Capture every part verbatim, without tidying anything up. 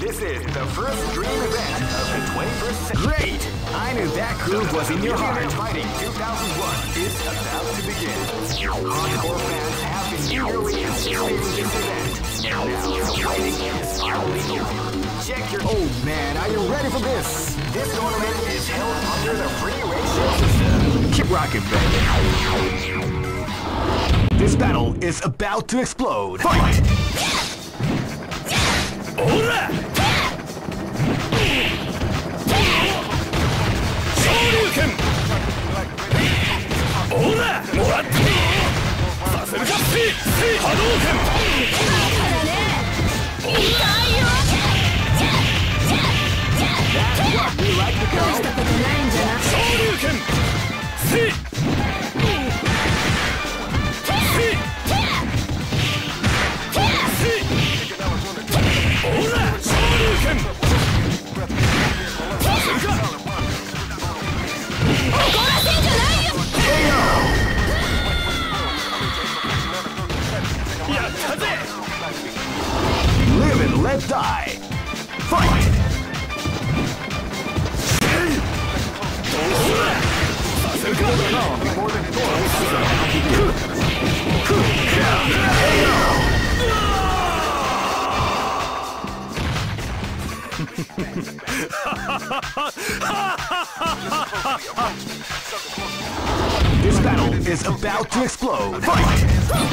This is the first dream event of the twenty-first century. Great! I knew that groove was in your heart. Fighting two thousand one is about to begin. Hardcore fans have been eagerly anticipating this event, and now the waiting is finally over. Check your. Oh man, are you ready for this? This tournament is held under the free ratio system. Keep rocking, baby. This battle is about to explode. Fight! Ora! Shoryuken! Ora! Moratte! Saseru ka! Hadouken! That's what we like to go. Shoryuken! See! Live and let die. Fight! This battle is about to explode. Fight!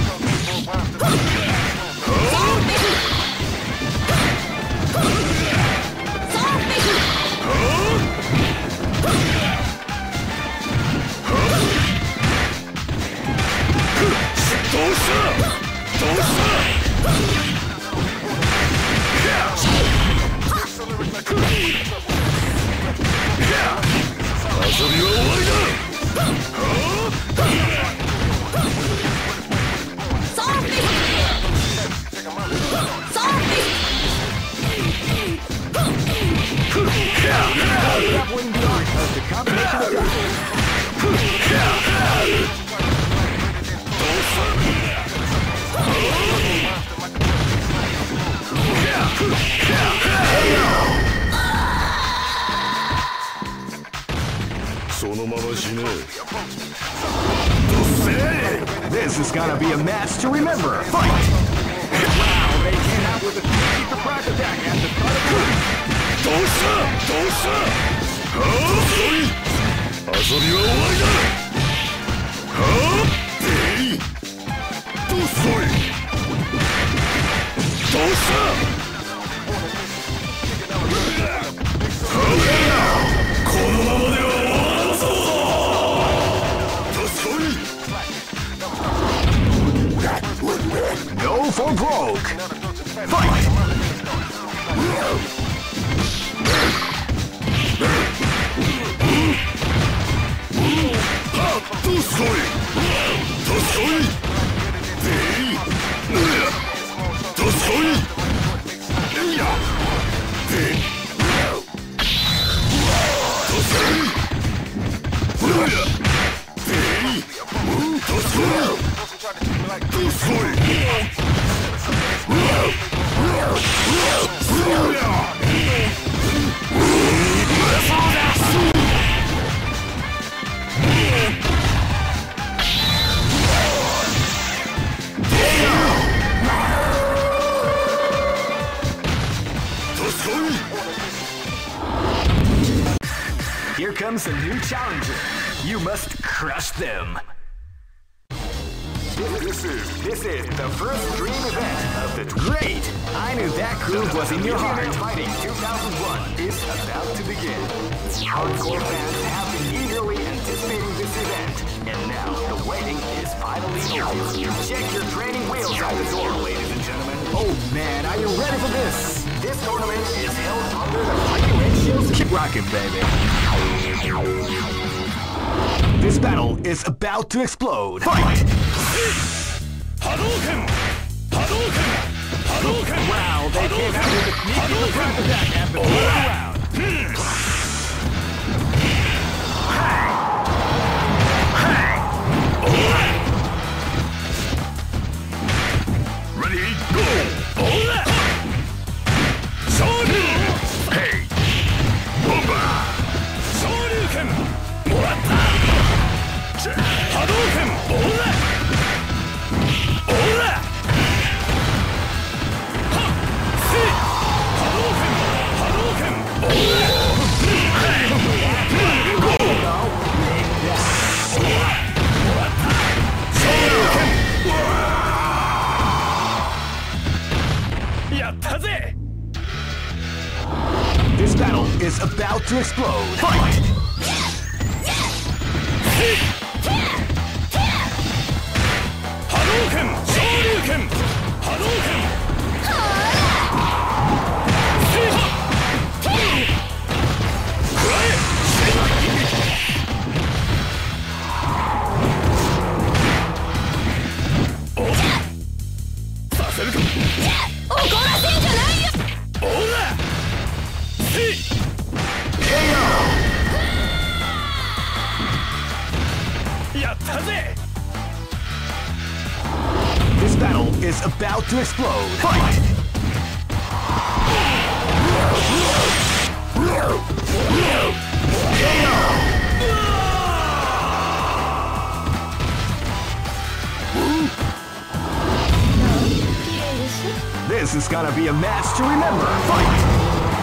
This is gonna be a match to remember. Fight! Wow, they came out with a sneaky surprise attack at the start of the match. Dosha! Dosha! Oh! Asobi wa owari da! Oh! Hey! Dosoi! Dosha! Oh! Kono mama de wa owaran zo! Dosoi! Go for broke! Fight! Dosoi! Dosoi! Hey! Dosoi! Yeah! Hey! Dosoi! Hey! Dosoi! Dosoi! Here comes a new challenger. You must crush them. This is this is the first dream event of the great. I knew that groove was in your heart. Fighting two thousand one is about to begin. Hardcore fans have been eagerly anticipating this event, and now the waiting is finally over. Check your training wheels out the door, ladies and gentlemen. Oh man, are you ready for this? This tournament is held under the free ratio. Keep rocking, baby. This battle is about to explode. Fight! Hadouken! Hadouken! Hadouken! Wow, they came out with a sneaky surprise attack after the first round. Ready, go! Shoryuken! This battle is about to explode. Fight! Hadouken! Shoryuken! Hadouken! This battle is about to explode. Fight! This is gonna be a match to remember. Fight!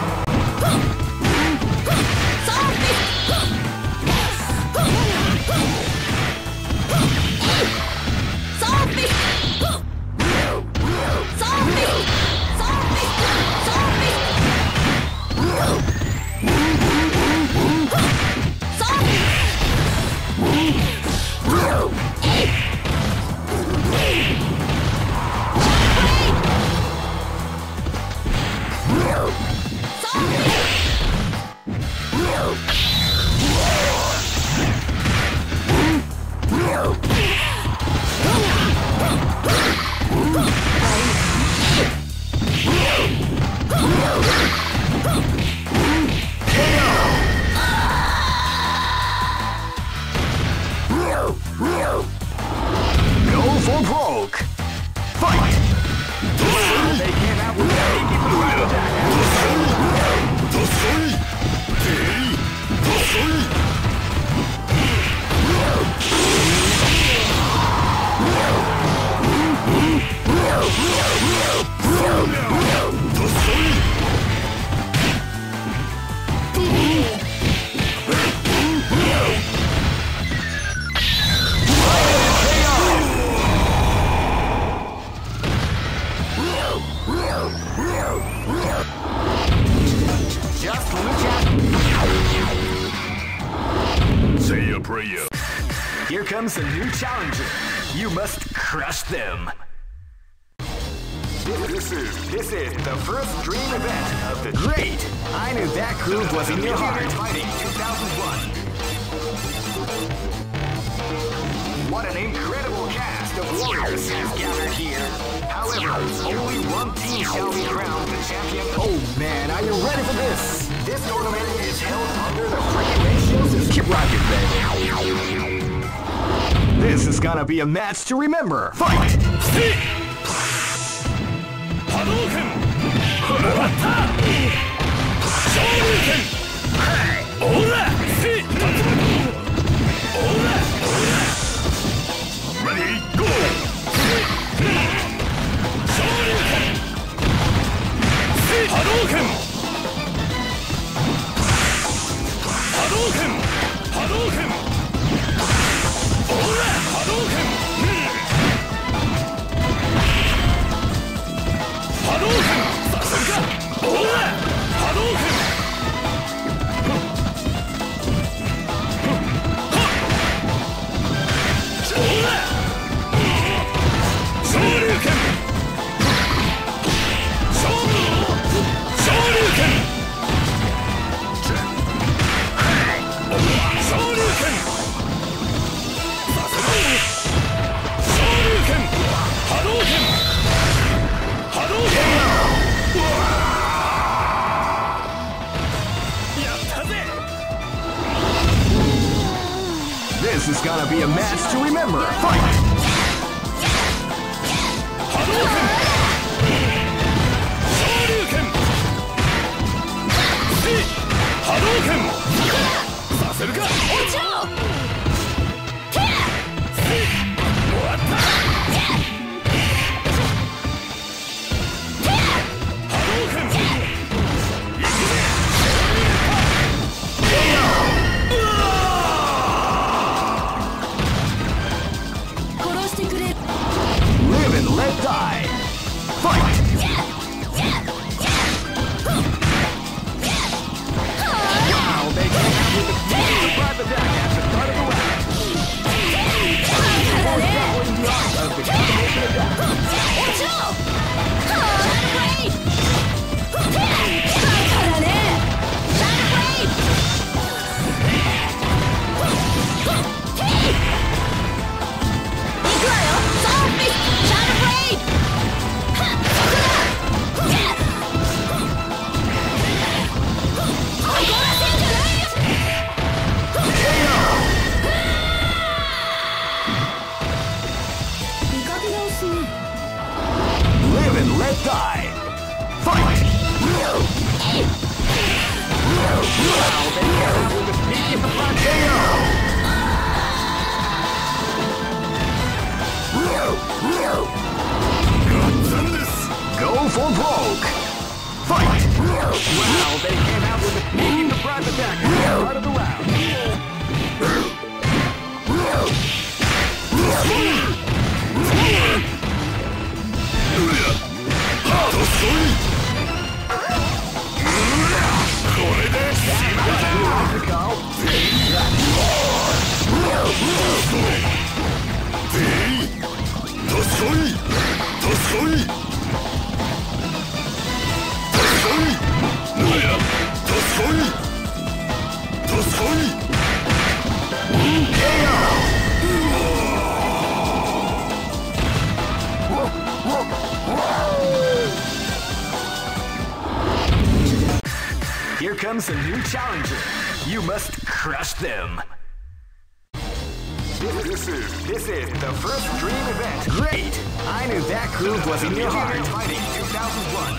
Go for broke! Fight! They came out with a naked move attack. Just look at. Say a prayer. Here comes a new challenger. You must crush them. This is this is the first dream event of the great. I knew that groove was in your heart. Fighting two thousand one. What an incredible cast of warriors has gathered here. However, only one team shall be crowned the champion. Oh man, are you ready for this? This tournament is held under the free ratio system. Keep rocking, baby. This is gonna be a match to remember. Fight! Hadouken! Shoryuken! Ora! Ora! Ready, go! Shoryuken! Hadouken! Hadouken! Hadouken! Ora! Hadouken! Hadouken! Sasuga! Ora! Hadouken! Ora! Shoryuken! Shoryuken! Shoryuken! Shoryuken! Hadouken! Hadouken! Yatta! This is gonna be a match to remember. Fight! Hadouken! Shoryuken! Hadouken! Saseruka! Ocho! Watta! Hadouken! Live and let die. Go for broke! Fight! Wow, they came out with a sneaky surprise attack at the start of the round. Here comes a new challenger. You must crush them. This, this is this is the first dream event. Great! I knew that groove was in your heart. Fighting two thousand one.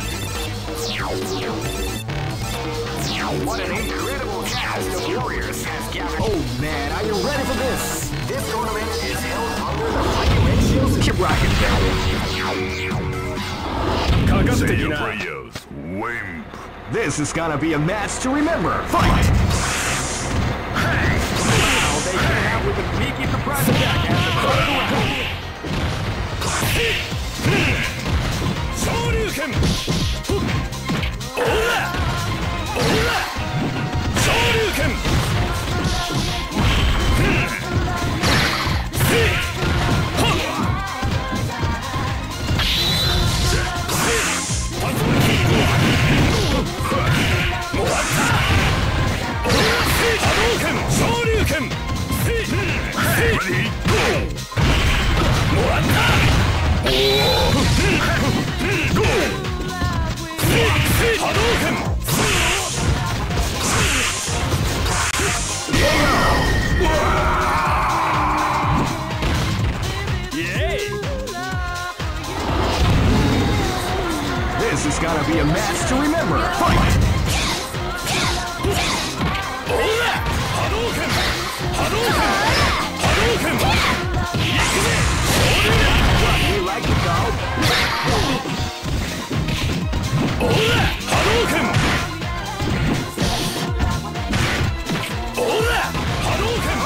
What an incredible cast of warriors has gathered. Oh man, are you ready for this? This tournament is held under the Fighting Red Shields. Keep rocking, baby. This is gonna be a match to remember. Fight! Wow, they came out with a sneaky surprise attack at the start of the round. Shoryuken! Ora! Ora! Shoryuken! Hadouken! Shoryuken! Ready? Go! Morata! Go! Hadouken! Yay! This is gonna be a match to remember. Fight! Hadouken! Hadouken! Hadouken! What, you like it, dog? Ora! Hadouken! Ora! Hadouken!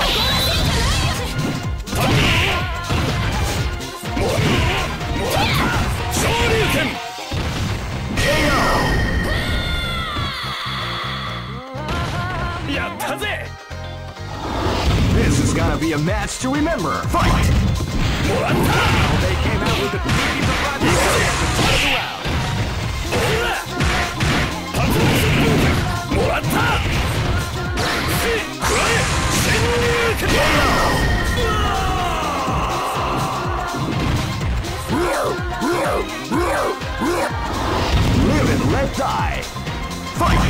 Shoryuken! Yatta ze! This is gonna be a match to remember. Fight! Morata! They came out with a sneaky surprise attack at the start of the round. Ora! Morata! Live and let die. Fight!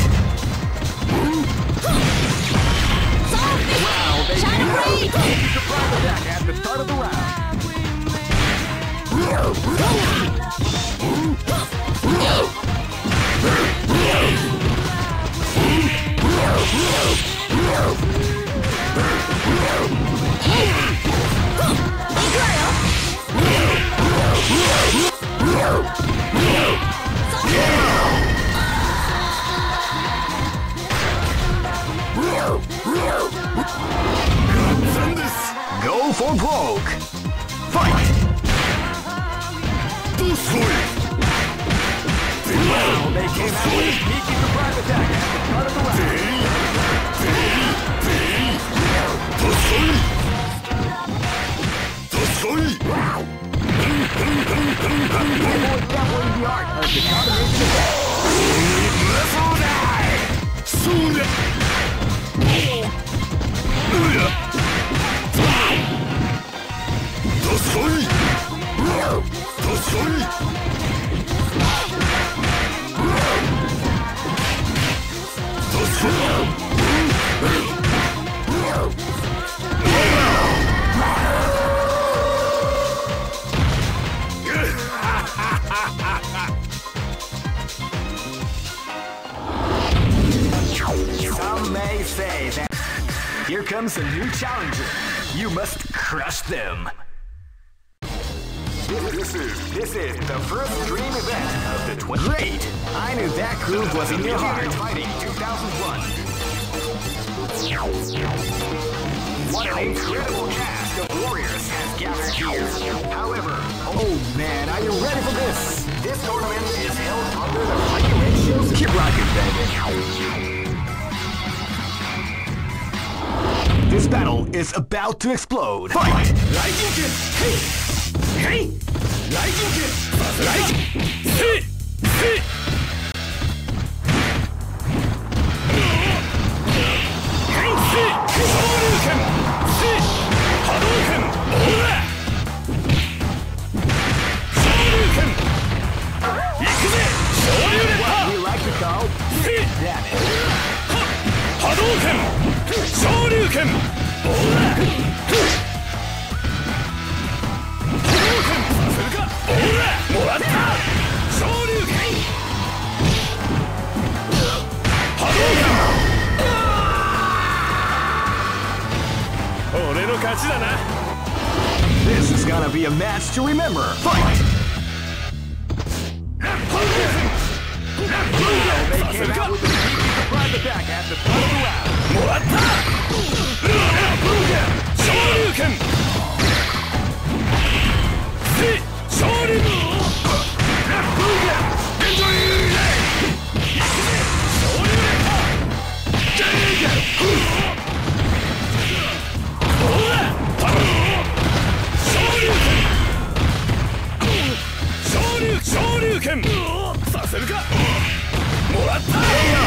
Wow, they came out with a sneaky surprise attack at the start of the round. Go for broke. Fight! Wow, they came out with a sneaky surprise attack at the start of the round. The art of the combination say that. Here comes a new challenger. You must crush them. This is this is the first dream event of the twenty. Great! I knew that groove was in your heart. Fighting two thousand one. What an incredible cast of warriors has gathered here. However, oh man, are you ready for this? This tournament is held under the free ratio. Keep rocking, baby. This battle is about to explode. Fight! Lightning kick! Hey! Hey! Lightning kick! Lightning! Hey! Hey! Hey! Hey! Shoryuken! Hey! Hadouken! Ora! Shoryuken! Ikuze! Shoryuken! What we like to call big damage. Hadouken! Shoryuken! Ora! Hadouken! Saseru ka? Ora! Moratta! Shoryuken! Hadouken! Ore no kachi da na. This is gonna be a match to remember. Fight! Hadouken! They came out with the surprise attack at the start of the round. Moratta! Shoryuken! See! Shoryuken! Shoryuken! Saseru ka? Moratta!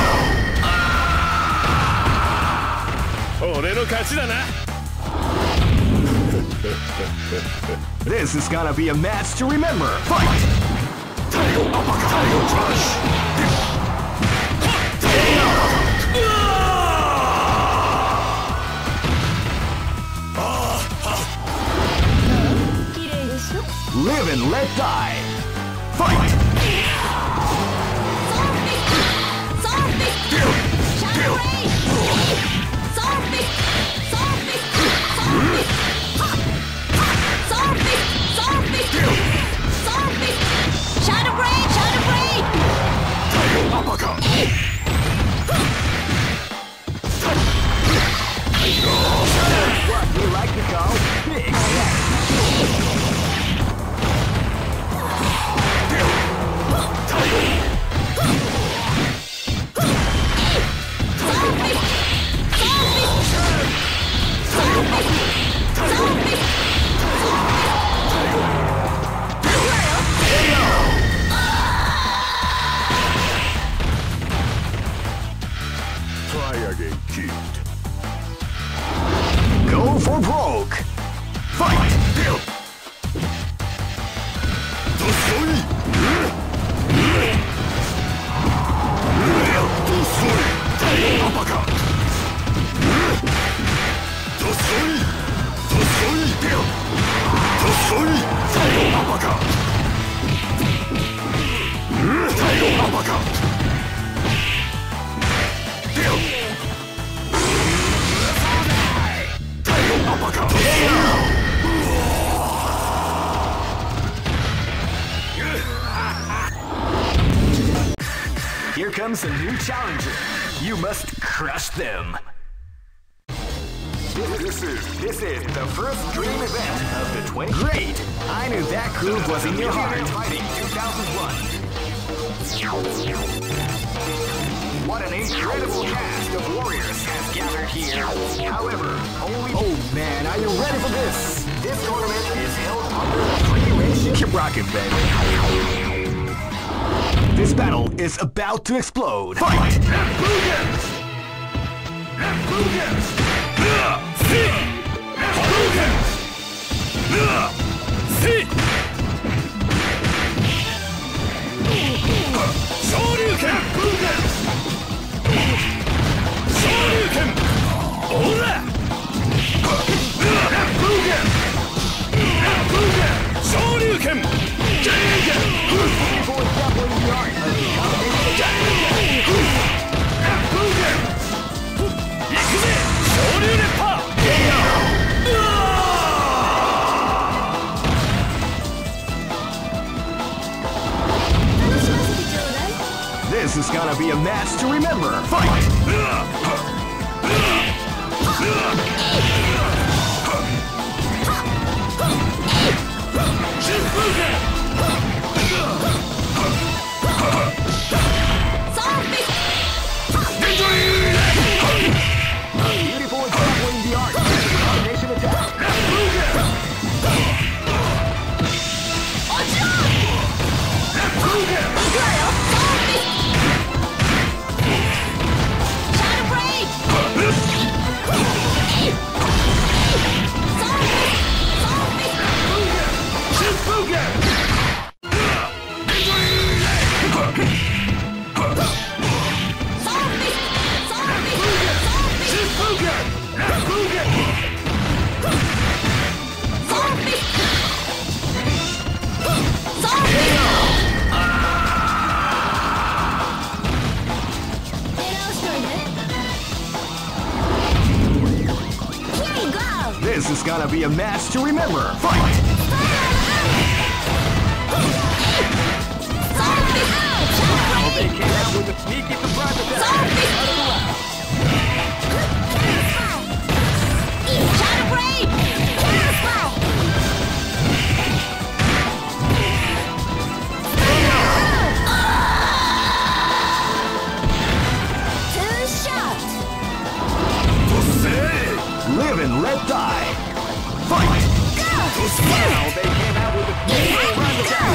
Ore no kachi da na. This is gonna be a match to remember. Fight! Taigo uppercut! Taigo crush! Live and let die. Fight! Shadow Blade! Shadow Blade! Taigo uppercut! What we like to call big damage. Try again, kid. Go for broke. Fight! Uppercut! Here comes a new challenger. You must crush them. This is this is the first dream event of the twenty. Great! I knew that groove was in your heart. Fighting two thousand one. What an incredible cast of warriors has gathered here. However, only. Oh man, are you ready for this? This tournament is held under the free ratio. Keep rocking, baby. This battle is about to explode. Fight! Hadouken! Hadouken! See! Hadouken! See! Shoryuken! Shoryuken! Ora! Hadouken! Hadouken! Shoryuken! Hadouken! match to remember. Fight! Beautiful example in the art. Combination attack. This is gonna be a match to remember. Fight! Wow, they came out with a sneaky surprise attack. Shadow Blade! Two shots! Live and let die. Fight! Wow, they came out with a sneaky surprise attack.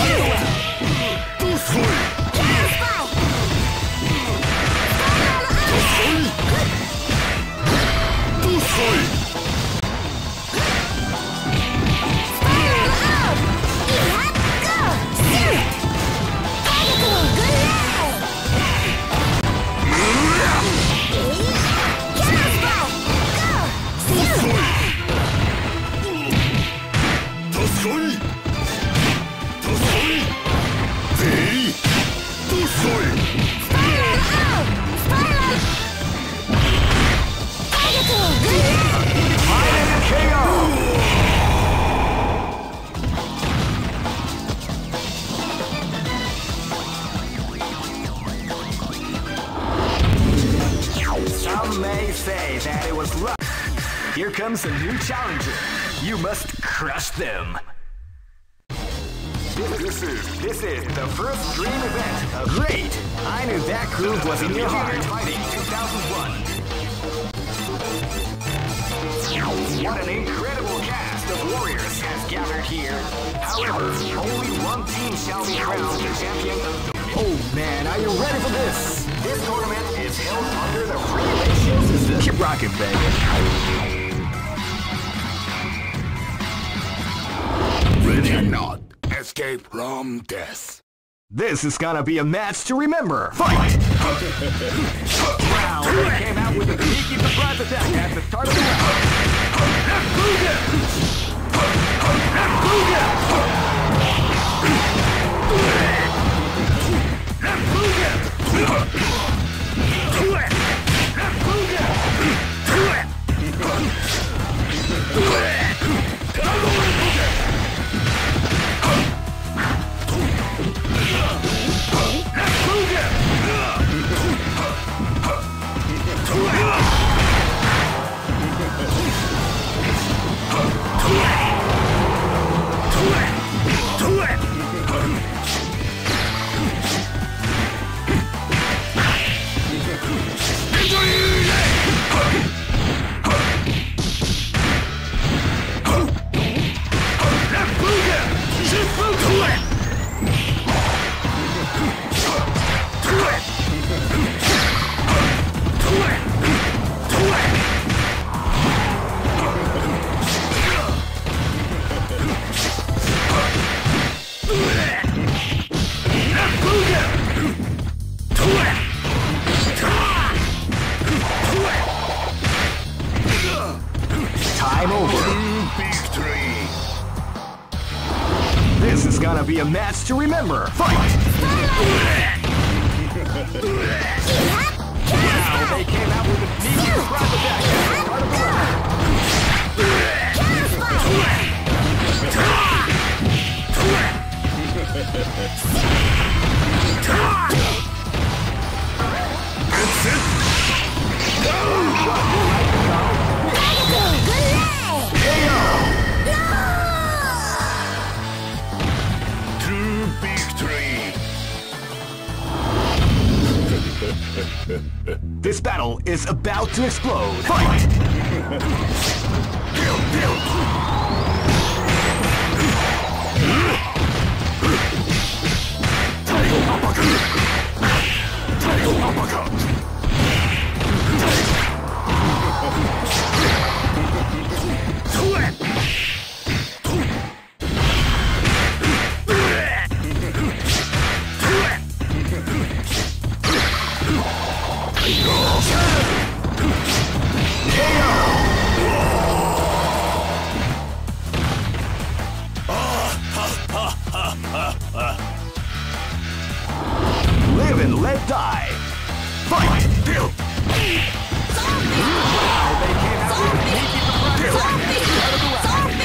Some may say that it was luck. Here comes a new challenger. You must crush them. This, this is this is the first dream event of Great. I knew that groove was in your heart. Fighting two thousand one. What an incredible cast of warriors has gathered here. However, only one team shall be crowned the champion of the... Oh man, are you ready for this? This tournament is held under the free ratio system. Keep rocking, baby. Ready or not, escape from death. This is gonna be a match to remember. Fight! Wow, they came out with a sneaky surprise attack at the start of the round. Time over. Victory. This is gonna be a match to remember. Fight! Wow, they came out with a sneaky surprise attack at the start of the round. This battle is about to explode. Fight! Tiger uppercut! Tiger uppercut! Live and let die. Fight! Deal! Wow, they came out with a sneaky surprise attack at the start of the round.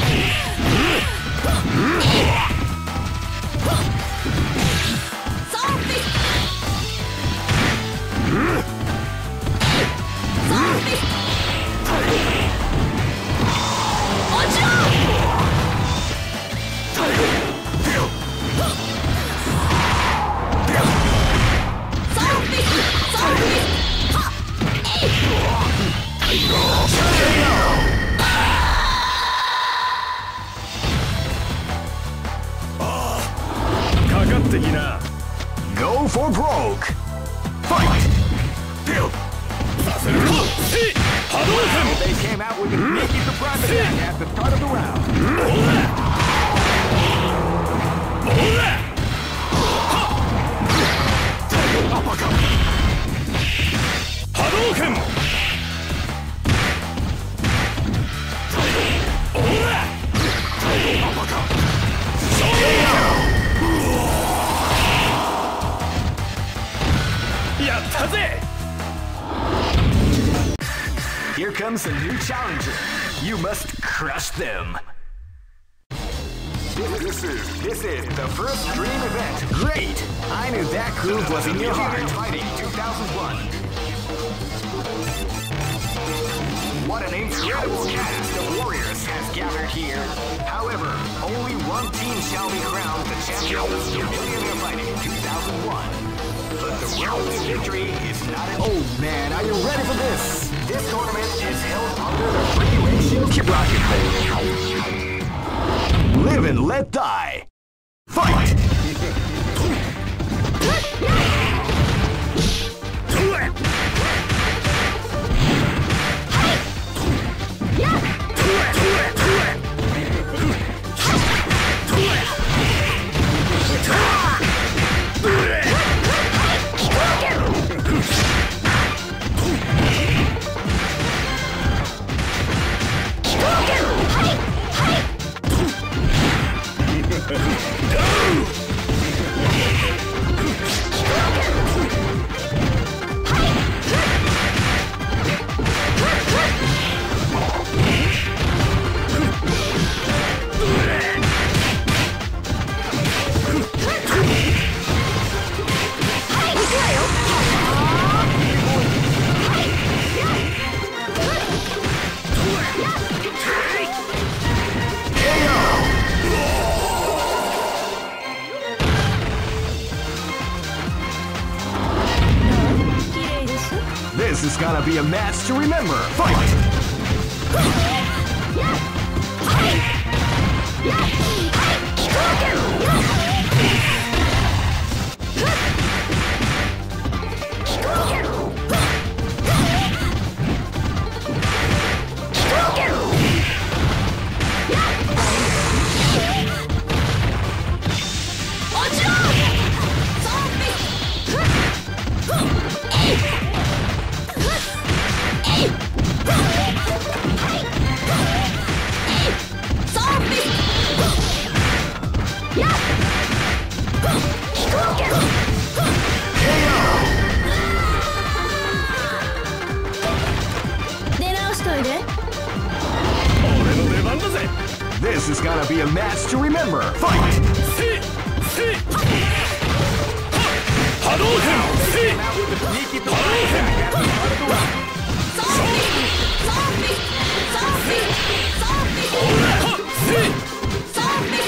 Go for broke. Fight! Deal! They came out with a sneaky surprise attack at the start of the round. Uppercut! Hadouken! Uppercut! Here comes a new challenger. You must crush them. This is this is the first dream event. Great! I knew that groove was in your heart. Fighting two thousand one. What an incredible cast of warriors has gathered here. However, only one team shall be crowned the champion of Millionaire Fighting two thousand one. But the road to victory is not an... Oh man, are you ready for this? This tournament is held under the free ratio. Keep rocking, baby. Live and let die. Fight! This is gonna be a match to remember. Fight! This is gonna be a match to remember. Fight! Hadouken! Came out with a sneaky Hadouken! At the start of the round. Zombie! Zombie! Zombie! Zombie! Zombie!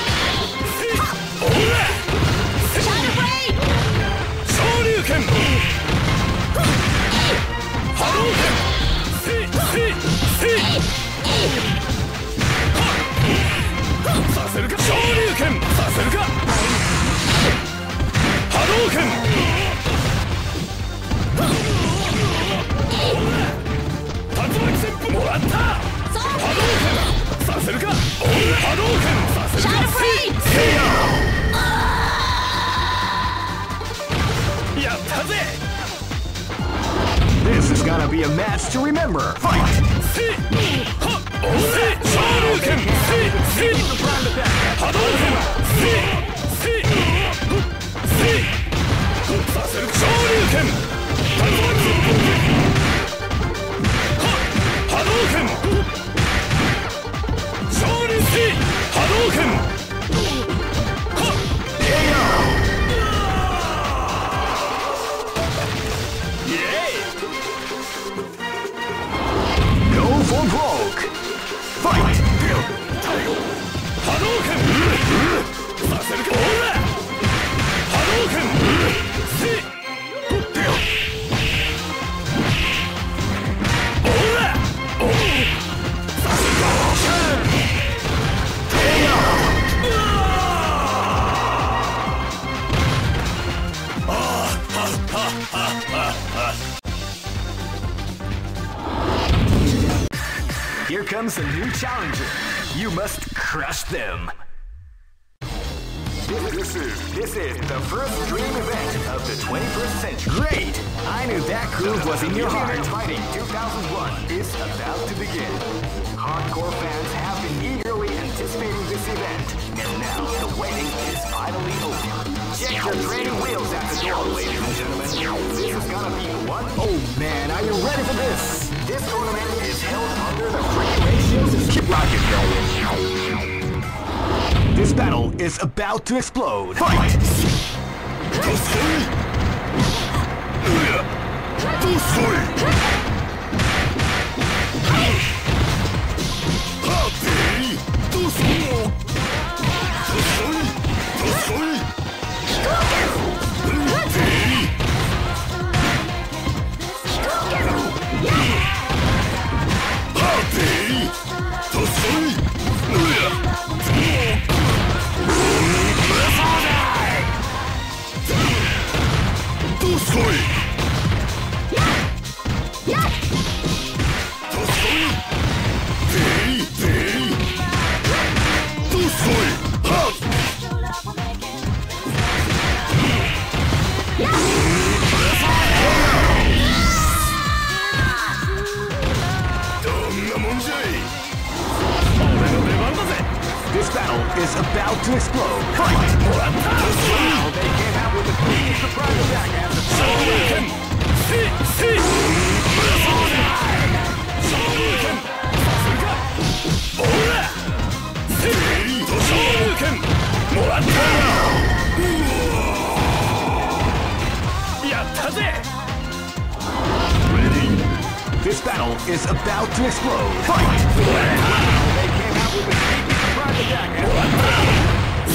Shadow Blade! Shoryuken! This is gonna be a match to remember. Fight! Go for broke. Fight! Here comes a new challenger. You must crush them. This is this is the first dream event of the twenty-first century. Great! I knew that groove was in your heart. Fighting two thousand one is about to begin. Hardcore fans have been eagerly anticipating this event, and now the waiting is finally over. Check your training wheels at the door, ladies and gentlemen. This is gonna be one. Oh man, are you ready for this? This tournament is held under the free ratios. Keep rocking, yo. This battle is about to explode. Fight! This battle is about to explode. Fight! Wow, they came out with a clean surprise attack after Shoryuken! This battle is about to explode. Fight! Wow, they came out with a clean surprise attack after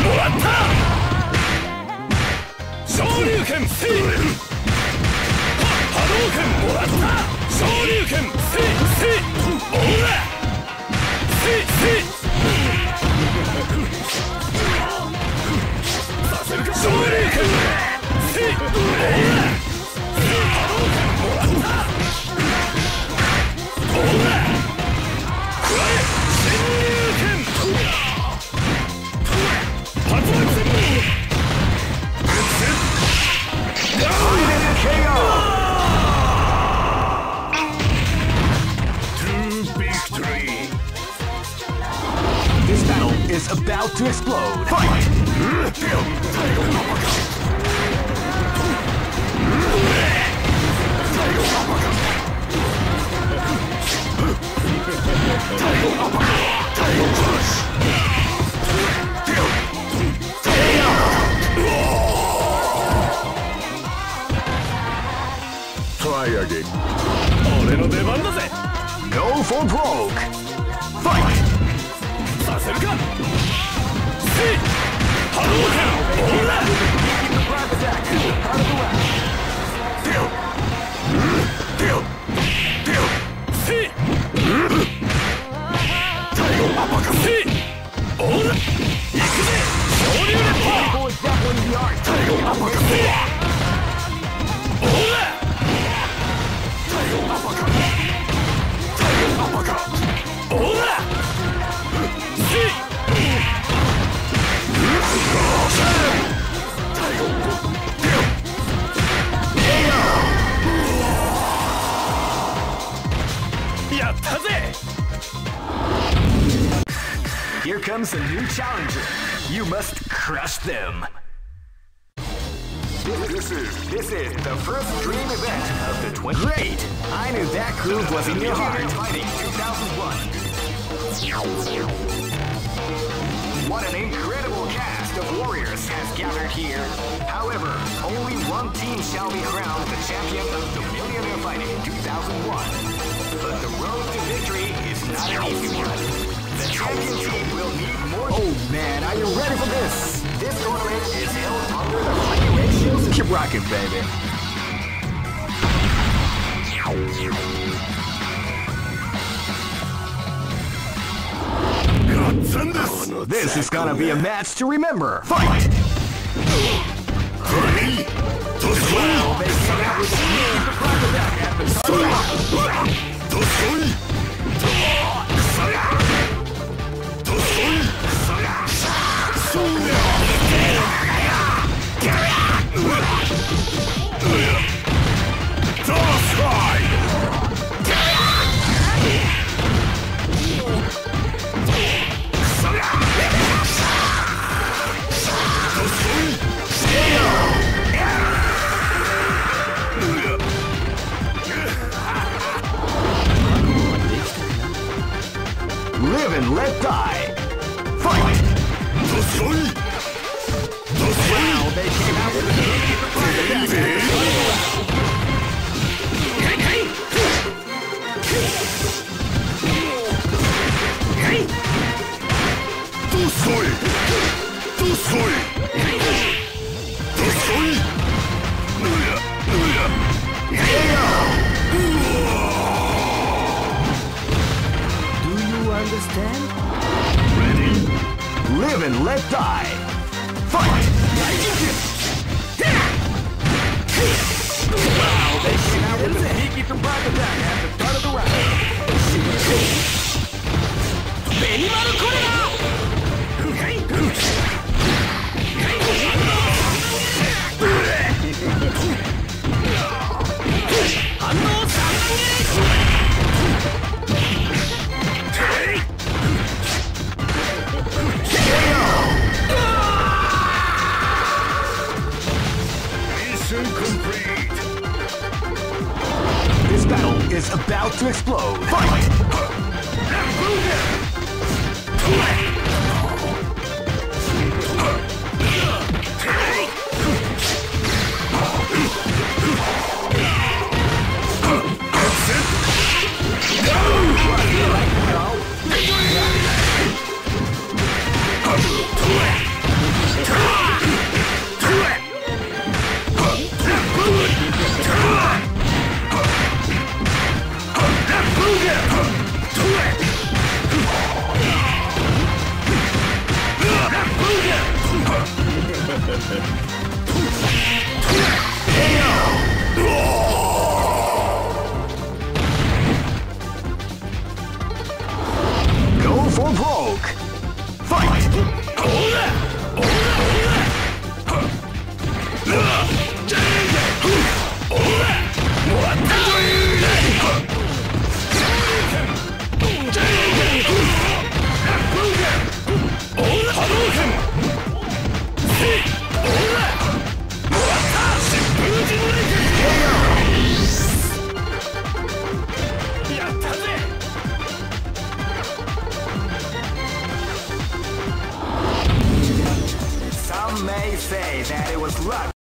Shoryuken! Hadouken! Shoryuken! Ora! Shoryuken! This battle is about to explode. Fight! Try again. Go for broke. Fight! comes a new challenger. You must crush them. This is this is the first dream event of the twenty. Great! I knew that groove was in your heart. Fighting two thousand one. What an incredible cast of warriors has gathered here. However, only one team shall be crowned the champion of the Millionaire Fighting two thousand one. But the road to victory is not an easy one. The champion team will need more. Oh man, are you ready for this? This tournament is held under the free ratios. Keep rocking, baby. This is gonna be a match to remember. Fight! Well, they came out with the name of Crocodile at the start. Live and let die. Fight! Wow, they came out with a understand? Ready? Live and let die. Fight! Wow, they came out with a sneaky surprise attack at the start of the round. Benimaru Korega! Hannou Sangan! This battle is about to explode. Fight! Go for broke! Fight! Some may say that it was luck.